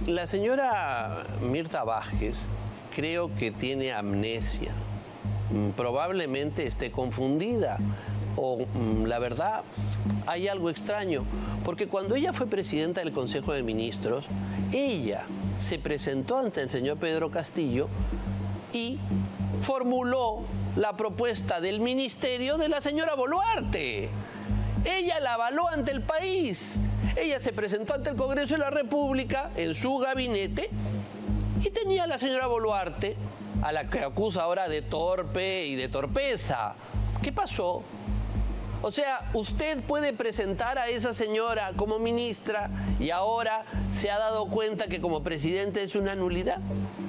La señora Mirta Vázquez creo que tiene amnesia. Probablemente esté confundida o la verdad hay algo extraño, porque cuando ella fue presidenta del Consejo de Ministros, ella se presentó ante el señor Pedro Castillo y formuló la propuesta del ministerio de la señora Boluarte. Ella la avaló ante el país. Ella se presentó ante el Congreso de la República en su gabinete y tenía a la señora Boluarte, a la que acusa ahora de torpe y de torpeza. ¿Qué pasó? O sea, usted puede presentar a esa señora como ministra y ahora se ha dado cuenta que como presidente es una nulidad.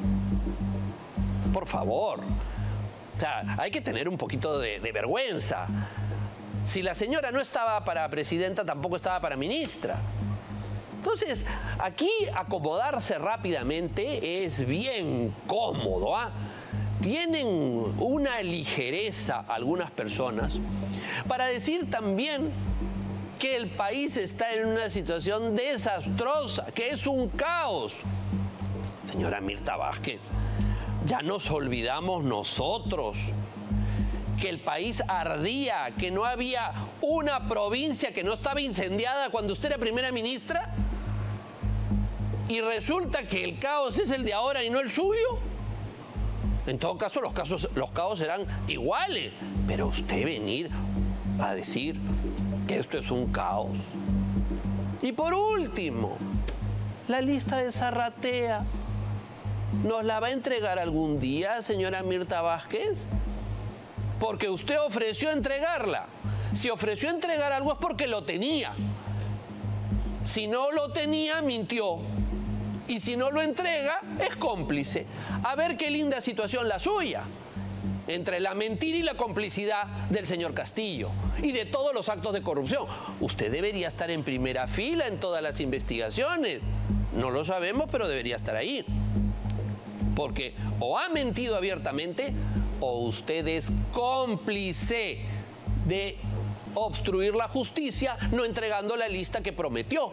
Por favor. O sea, hay que tener un poquito de vergüenza. Si la señora no estaba para presidenta, tampoco estaba para ministra. Entonces, aquí acomodarse rápidamente es bien cómodo, ¿ah? Tienen una ligereza algunas personas para decir también que el país está en una situación desastrosa, que es un caos. Señora Mirta Vázquez, ya nos olvidamos nosotros que el país ardía, que no había una provincia que no estaba incendiada cuando usted era primera ministra, y resulta que el caos es el de ahora y no el suyo. En todo caso, los caos serán iguales, pero usted venir a decir que esto es un caos. Y por último, la lista de Zarratea, ¿nos la va a entregar algún día, señora Mirta Vázquez? Porque usted ofreció entregarla. Si ofreció entregar algo es porque lo tenía. Si no lo tenía, mintió. Y si no lo entrega, es cómplice. A ver qué linda situación la suya, entre la mentira y la complicidad del señor Castillo y de todos los actos de corrupción. Usted debería estar en primera fila en todas las investigaciones. No lo sabemos, pero debería estar ahí. Porque o ha mentido abiertamente o usted es cómplice de obstruir la justicia no entregando la lista que prometió.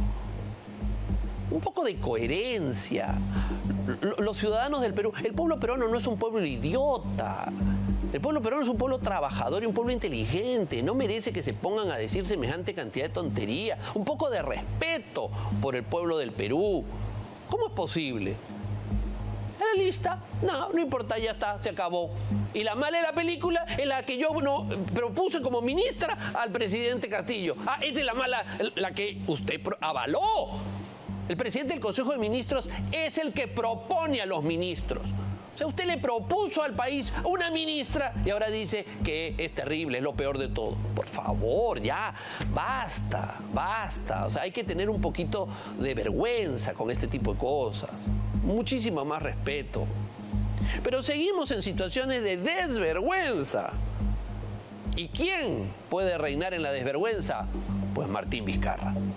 Un poco de coherencia. Los ciudadanos del Perú, el pueblo peruano no es un pueblo idiota. El pueblo peruano es un pueblo trabajador y un pueblo inteligente. No merece que se pongan a decir semejante cantidad de tontería. Un poco de respeto por el pueblo del Perú. ¿Cómo es posible? ¿La lista? No importa, ya está, se acabó. Y la mala de la película es la que yo propuse como ministra al presidente Castillo. Ah, esa es la mala, la que usted avaló. El presidente del Consejo de Ministros es el que propone a los ministros. O sea, usted le propuso al país una ministra y ahora dice que es terrible, es lo peor de todo. Por favor, ya, basta, basta. O sea, hay que tener un poquito de vergüenza con este tipo de cosas. Muchísimo más respeto. Pero seguimos en situaciones de desvergüenza. ¿Y quién puede reinar en la desvergüenza? Pues Martín Vizcarra.